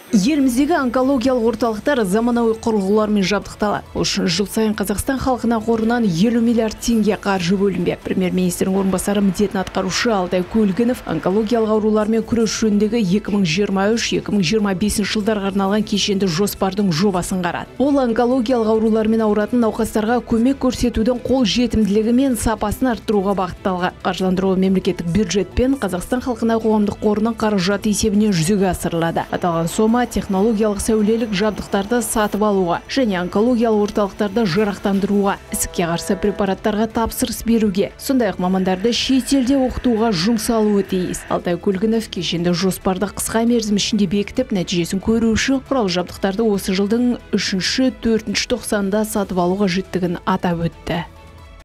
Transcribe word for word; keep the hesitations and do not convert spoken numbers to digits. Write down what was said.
Еліміздегі онкологиялық орталықтар заманауи құрылғылармен жабдықталады. Үшін жыл сайын Қазақстан халқына қорынан елу миллиард теңге қаржы бөлінбек. Премьер-министрдің орынбасары міндетін атқарушы Алтай Көлгінов онкологиялық аурулармен күрес жөніндегі екі мың жиырма үш екі мың жиырма бесінші жылдарға арналған кешенді жоспардың жобасын қарады. Ол онкологиялық аурулармен ауыратын науқастарға көмек көрсетудің қол жетімділігі мен сапасын арттыруға бағытталған. Қаржыландыру мемлекеттік бюджет пен Қазақстан халқына қоғамдық қорының қаражаты есебінен жүзеге асырылады. Аталған сома технологиялық сәулелік жабдықтарды сатып алуға және онкологиялық орталықтарды жарақтандыруға, ісікке қарсы препараттарға тапсырыс беруге, сондай-ақ мамандарды шетелде оқытуға жұмсалуы тиіс. Алтай Көлгінов кешенді жоспарды қысқа мерзім ішінде бекітіп, нәтижесін көру үшін құрал жабдықтарды осы жылдың үшінші төртінші тоқсанында сатып алу қажеттігін атап өтті.